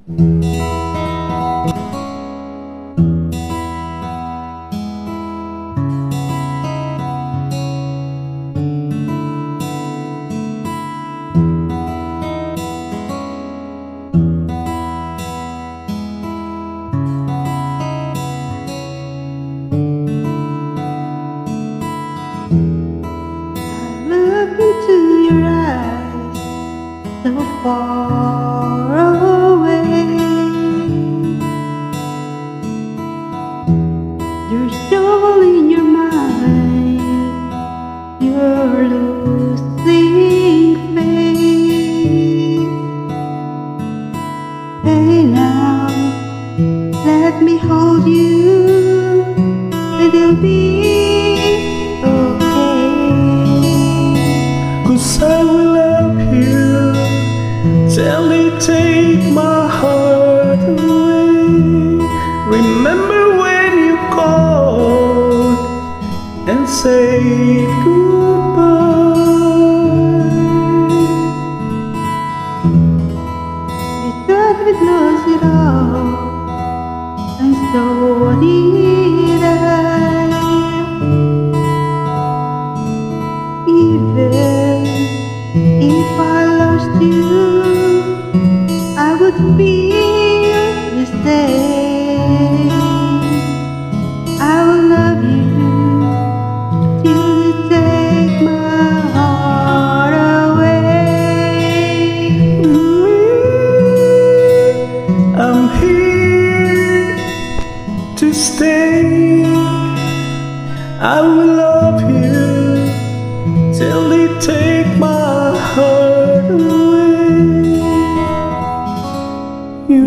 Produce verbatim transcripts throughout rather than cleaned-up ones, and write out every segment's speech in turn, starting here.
Into your eyes, so far away. There's all in your mind, you're losing faith. Hey now, let me hold you, it'll be I will help you till they take my heart away. Remember when you called and said goodbye. We thought we'd lost it all, and so did I. Even if I lost you, I would feel the same. I will love you till you take my heart away. I'm here to stay. I will love you till they take my heart away. You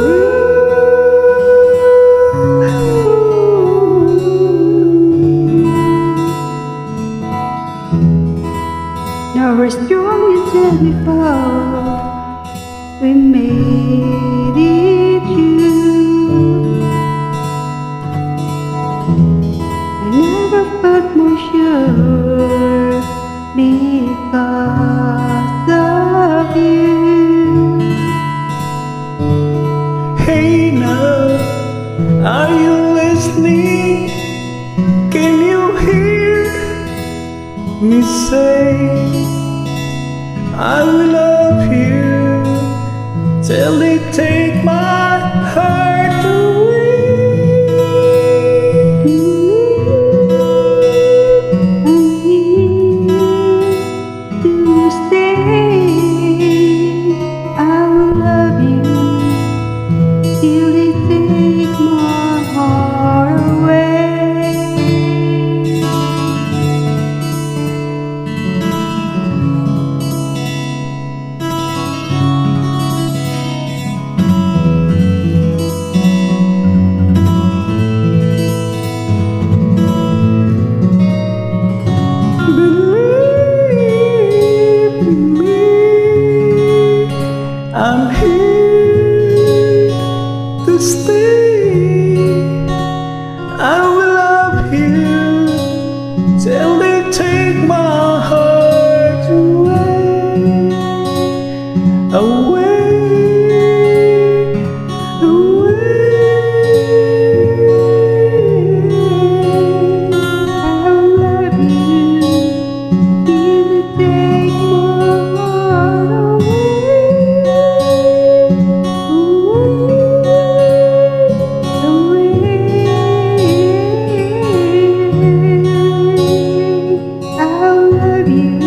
now we're strong than before. We made it through. I never felt more sure because of you. Hey now, are you listening? Can you hear me say I will love you till they take my heart away. Till they take my heart away. Believe in me, I'm here to stay. I will love you till they take my heart away, away, away. I will love you till they take my heart away. I love you.